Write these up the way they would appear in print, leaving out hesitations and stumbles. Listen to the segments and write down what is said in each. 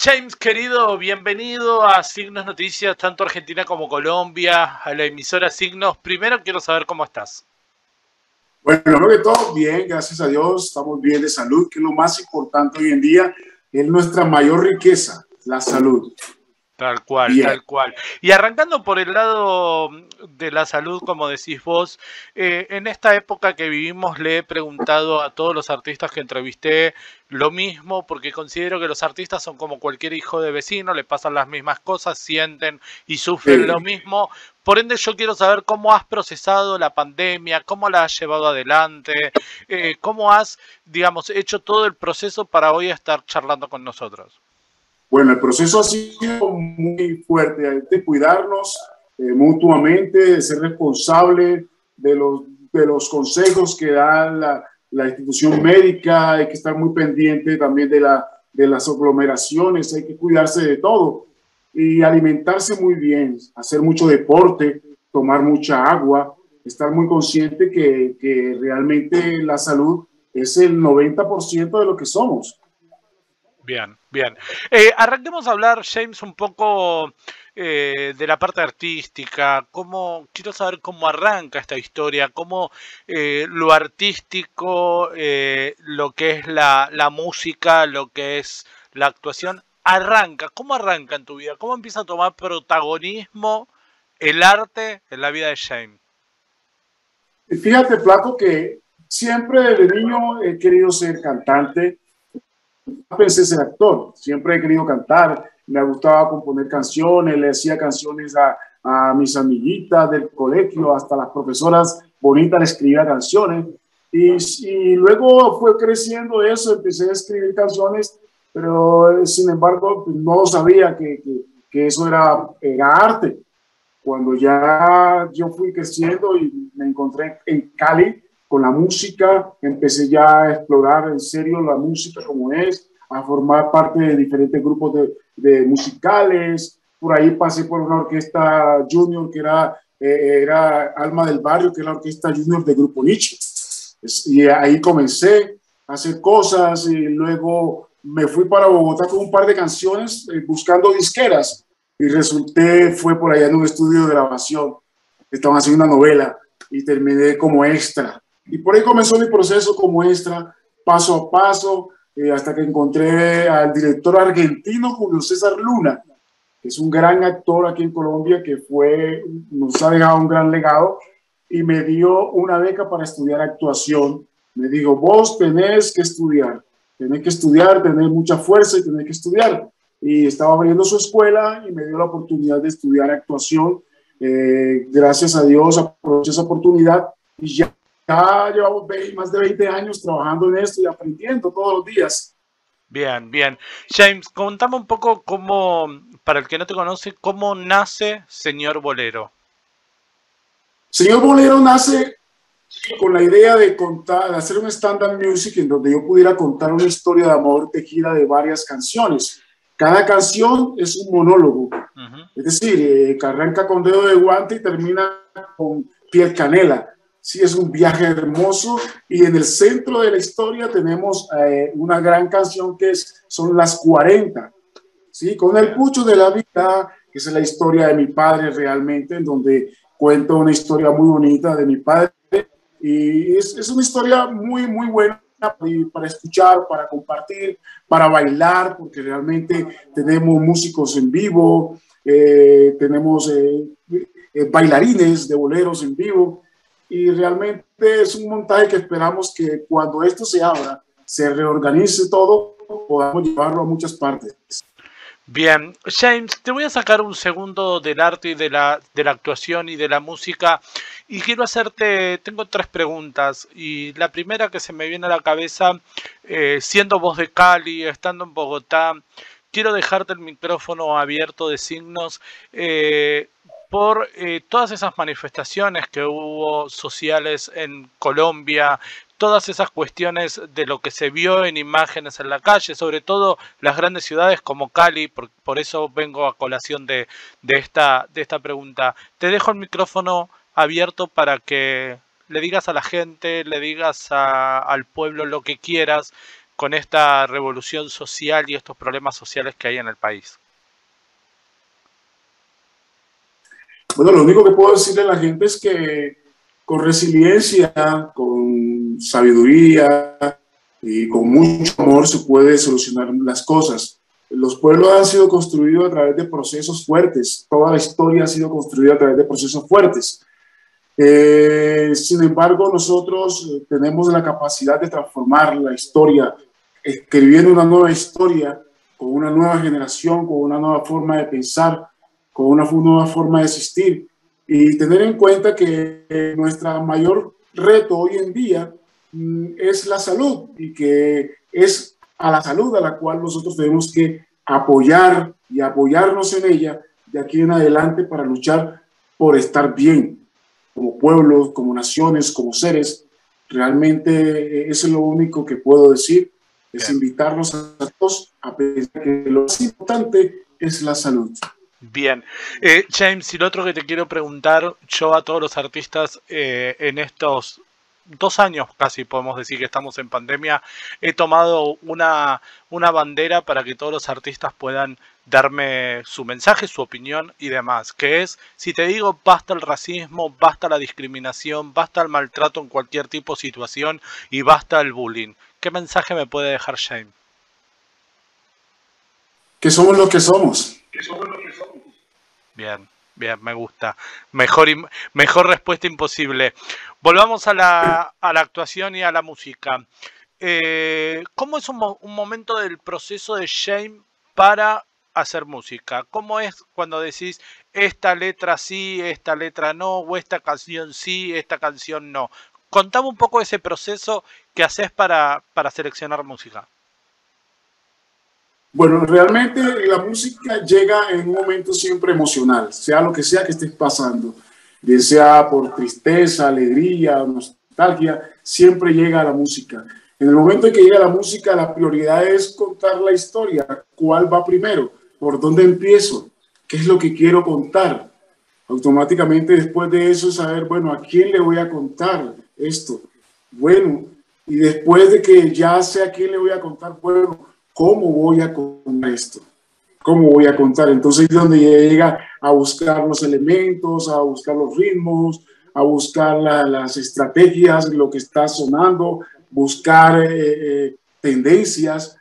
James, querido, bienvenido a Signos Noticias, tanto Argentina como Colombia, a la emisora Signos. Primero quiero saber cómo estás. Bueno, lo que todo bien, gracias a Dios, estamos bien de salud, que es lo más importante hoy en día, es nuestra mayor riqueza, la salud. Tal cual, Bien. tal cual. Y arrancando por el lado de la salud, como decís vos, en esta época que vivimos le he preguntado a todos los artistas que entrevisté lo mismo, porque considero que los artistas son como cualquier hijo de vecino, le pasan las mismas cosas, sienten y sufren lo mismo. Por ende, yo quiero saber cómo has procesado la pandemia, cómo la has llevado adelante, cómo has, digamos, hecho todo el proceso para hoy estar charlando con nosotros. Bueno, el proceso ha sido muy fuerte, de cuidarnos mutuamente, de ser responsable de los consejos que da la institución médica, hay que estar muy pendiente también de las aglomeraciones, hay que cuidarse de todo y alimentarse muy bien, hacer mucho deporte, tomar mucha agua, estar muy consciente que realmente la salud es el 90% de lo que somos. Bien, bien. Arranquemos a hablar, James, un poco de la parte artística. Quiero saber cómo arranca esta historia, cómo lo artístico, lo que es la música, lo que es la actuación, arranca. ¿Cómo arranca en tu vida? ¿Cómo empieza a tomar protagonismo el arte en la vida de James? Fíjate, Flaco, que siempre desde niño he querido ser cantante. Pensé ser actor, siempre he querido cantar, me gustaba componer canciones, le hacía canciones a mis amiguitas del colegio, hasta las profesoras bonitas le escribía canciones. Y luego fue creciendo eso, empecé a escribir canciones, pero sin embargo no sabía que eso era arte. Cuando ya yo fui creciendo y me encontré en Cali con la música, empecé ya a explorar en serio la música como es, a formar parte de diferentes grupos de musicales. Por ahí pasé por una orquesta junior que era Alma del Barrio, que es la orquesta junior de Grupo Nietzsche. Y ahí comencé a hacer cosas y luego me fui para Bogotá con un par de canciones buscando disqueras y fue por allá en un estudio de grabación. Estaban haciendo una novela y terminé como extra. Y por ahí comenzó mi proceso como extra, paso a paso, hasta que encontré al director argentino Julio César Luna, que es un gran actor aquí en Colombia, nos ha dejado un gran legado, y me dio una beca para estudiar actuación. Me dijo, vos tenés que estudiar, tener mucha fuerza y tenés que estudiar. Y estaba abriendo su escuela y me dio la oportunidad de estudiar actuación. Gracias a Dios aproveché esa oportunidad y ya llevamos más de 20 años trabajando en esto y aprendiendo todos los días. Bien, bien. James, contame un poco cómo, para el que no te conoce, cómo nace Señor Bolero. Señor Bolero nace con la idea de de hacer un stand-up music en donde yo pudiera contar una historia de amor tejida de varias canciones. Cada canción es un monólogo. Es decir, que arranca con Dedo de Guante y termina con Piel Canela. Sí, es un viaje hermoso y en el centro de la historia tenemos una gran canción son las 40, ¿sí? Con el pucho de la vida, que es la historia de mi padre realmente, en donde cuento una historia muy bonita de mi padre y es una historia muy, muy buena para escuchar, para compartir, para bailar, porque realmente tenemos músicos en vivo, tenemos bailarines de boleros en vivo y realmente es un montaje que esperamos que cuando esto se abra, se reorganice todo, podamos llevarlo a muchas partes. Bien, James, te voy a sacar un segundo del arte y de la actuación y de la música y quiero tengo tres preguntas y la primera que se me viene a la cabeza, siendo vos de Cali, estando en Bogotá, quiero dejarte el micrófono abierto de Signos por todas esas manifestaciones que hubo sociales en Colombia, todas esas cuestiones de lo que se vio en imágenes en la calle, sobre todo las grandes ciudades como Cali, por eso vengo a colación de esta pregunta. Te dejo el micrófono abierto para que le digas a la gente, le digas al pueblo lo que quieras, con esta revolución social y estos problemas sociales que hay en el país? Bueno, lo único que puedo decirle a la gente es que con resiliencia, con sabiduría y con mucho amor se puede solucionar las cosas. Los pueblos han sido construidos a través de procesos fuertes. Toda la historia ha sido construida a través de procesos fuertes. Sin embargo, nosotros tenemos la capacidad de transformar la historia, escribiendo una nueva historia con una nueva generación, con una nueva forma de pensar, con una nueva forma de existir, y tener en cuenta que nuestro mayor reto hoy en día es la salud, y que es a la salud a la cual nosotros tenemos que apoyar y apoyarnos en ella de aquí en adelante para luchar por estar bien como pueblos, como naciones, como seres. Realmente eso es lo único que puedo decir, es invitarlos a todos a pensar que lo más importante es la salud. Bien. James, y lo otro que te quiero preguntar, yo a todos los artistas en estos 2 años casi podemos decir que estamos en pandemia, he tomado una bandera para que todos los artistas puedan darme su mensaje, su opinión y demás, que es, si te digo basta el racismo, basta la discriminación, basta el maltrato en cualquier tipo de situación y basta el bullying, ¿qué mensaje me puede dejar James? Que somos lo que somos. Bien, bien, me gusta. Mejor respuesta imposible. Volvamos a la actuación y a la música. ¿Cómo es un momento del proceso de James para hacer música? ¿Cómo es cuando decís esta letra sí, esta letra no, o esta canción sí, esta canción no? Contame un poco ese proceso que haces para seleccionar música. Bueno, realmente la música llega en un momento siempre emocional, sea lo que sea que estés pasando, bien sea por tristeza, alegría, nostalgia, siempre llega la música. En el momento en que llega la música, la prioridad es contar la historia. ¿Cuál va primero? ¿Por dónde empiezo? ¿Qué es lo que quiero contar? Automáticamente después de eso saber, bueno, ¿a quién le voy a contar esto? Bueno, y después de que ya sé a quién le voy a contar, bueno, ¿cómo voy a contar esto? ¿Cómo voy a contar? Entonces es donde llega a buscar los elementos, a buscar los ritmos, a buscar las estrategias, lo que está sonando, buscar tendencias.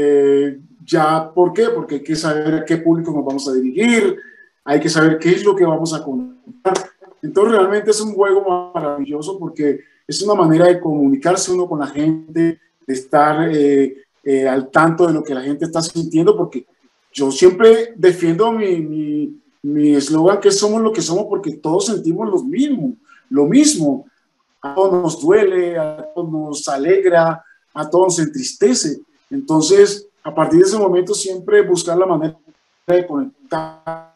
Ya, ¿por qué? Porque hay que saber a qué público nos vamos a dirigir, hay que saber qué es lo que vamos a contar. Entonces realmente es un juego maravilloso porque es una manera de comunicarse uno con la gente, de estar al tanto de lo que la gente está sintiendo, porque yo siempre defiendo mi eslogan, que somos lo que somos, porque todos sentimos lo mismo. A todos nos duele, a todos nos alegra, a todos nos entristece. Entonces, a partir de ese momento, siempre buscar la manera de conectar,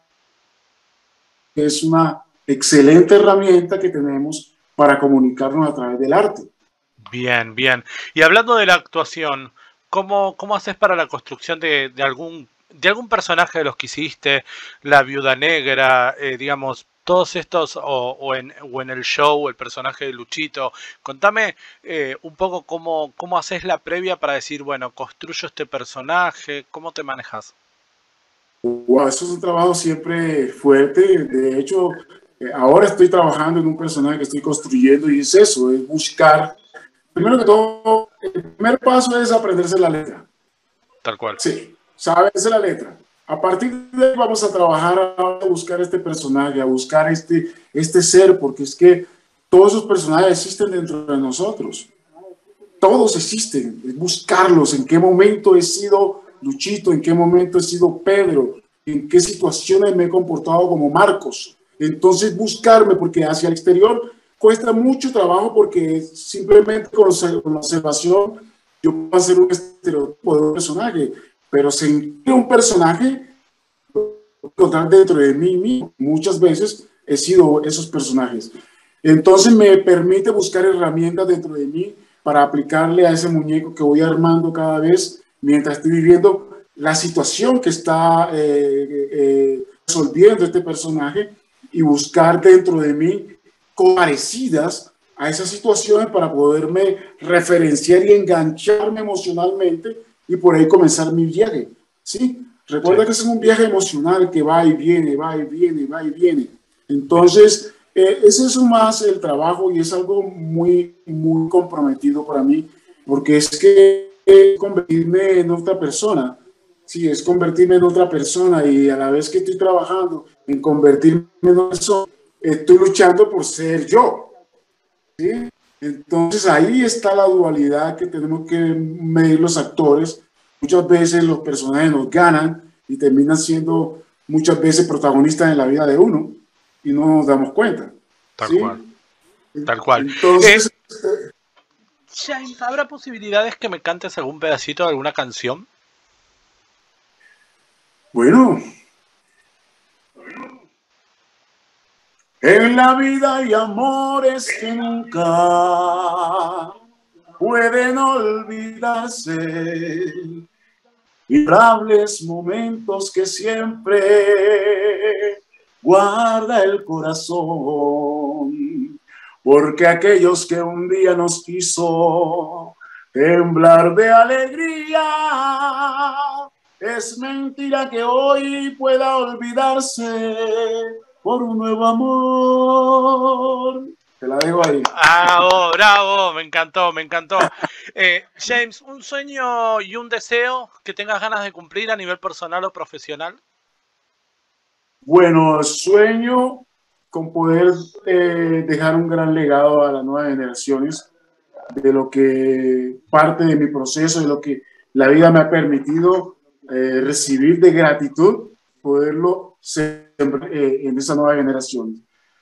que es una excelente herramienta que tenemos para comunicarnos a través del arte. Bien, bien. Y hablando de la actuación, ¿cómo haces para la construcción de algún personaje de los que hiciste, la Viuda Negra, digamos, todos estos, o en el show, el personaje de Luchito? Contame un poco cómo haces la previa para decir, bueno, construyo este personaje, ¿cómo te manejas? Wow, eso es un trabajo siempre fuerte. De hecho, ahora estoy trabajando en un personaje que estoy construyendo y es eso, es buscar. Primero que todo, el primer paso es aprenderse la letra. Tal cual. Sí, saberse la letra. A partir de ahí vamos a trabajar a buscar este personaje, a buscar este ser, porque es que todos esos personajes existen dentro de nosotros. Todos existen, es buscarlos, en qué momento he sido Luchito, en qué momento he sido Pedro, en qué situaciones me he comportado como Marcos. Entonces buscarme, porque hacia el exterior cuesta mucho trabajo, porque simplemente con la observación yo puedo hacer un estereotipo de un personaje, pero sentir un personaje encontrar dentro de mí mismo. Muchas veces he sido esos personajes. Entonces me permite buscar herramientas dentro de mí para aplicarle a ese muñeco que voy armando cada vez mientras estoy viviendo la situación que está resolviendo este personaje, y buscar dentro de mí cosas parecidas a esas situaciones para poderme referenciar y engancharme emocionalmente y por ahí comenzar mi viaje, ¿sí? Recuerda Sí. que es un viaje emocional que va y viene, va y viene, va y viene. Entonces, ese es más el trabajo y es algo muy, muy comprometido para mí, porque es que convertirme en otra persona. Sí, es convertirme en otra persona y a la vez que estoy trabajando en convertirme en otra persona, estoy luchando por ser yo. ¿Sí? Entonces ahí está la dualidad que tenemos que medir los actores. Muchas veces los personajes nos ganan y terminan siendo muchas veces protagonistas en la vida de uno y no nos damos cuenta. Tal cual, ¿Sí? tal cual. Entonces, James, ¿habrá posibilidades que me cantes algún pedacito de alguna canción? bueno, en la vida hay amores que nunca pueden olvidarse. Innombrables momentos que siempre guarda el corazón, porque aquellos que un día nos hizo temblar de alegría, es mentira que hoy pueda olvidarse por un nuevo amor. Te la dejo ahí. Bravo, bravo, me encantó, me encantó. James, ¿un sueño y un deseo que tengas ganas de cumplir a nivel personal o profesional? Bueno, sueño con poder dejar un gran legado a las nuevas generaciones de lo que parte de mi proceso, de lo que la vida me ha permitido recibir de gratitud, poderlo sembrar en esa nueva generación.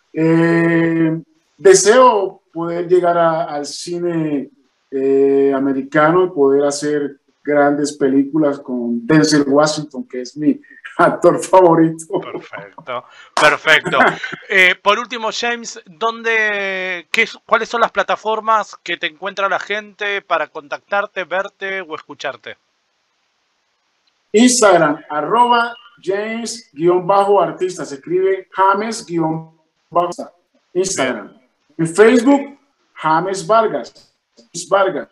Deseo poder llegar al cine americano y poder hacer grandes películas con Denzel Washington, que es mi actor favorito. Perfecto, perfecto. Por último, James, ¿cuáles son las plataformas que te encuentra la gente para contactarte, verte o escucharte? Instagram, @James_artista, se escribe James_artista. Bien, Instagram. En Facebook, James Vargas. Vargas.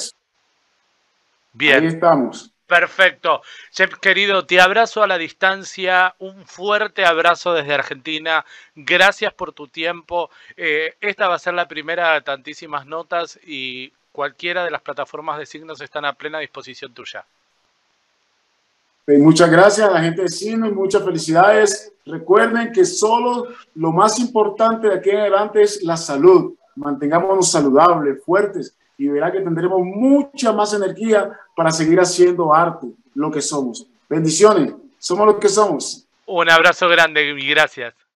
Ahí bien. estamos. Perfecto. Chef querido, te abrazo a la distancia, un fuerte abrazo desde Argentina, gracias por tu tiempo. Esta va a ser la primera de tantísimas notas y cualquiera de las plataformas de signos están a plena disposición tuya. Muchas gracias a la gente de Cine, muchas felicidades. Recuerden que solo lo más importante de aquí en adelante es la salud. Mantengámonos saludables, fuertes y verá que tendremos mucha más energía para seguir haciendo arte, lo que somos. Bendiciones, somos lo que somos. Un abrazo grande y gracias.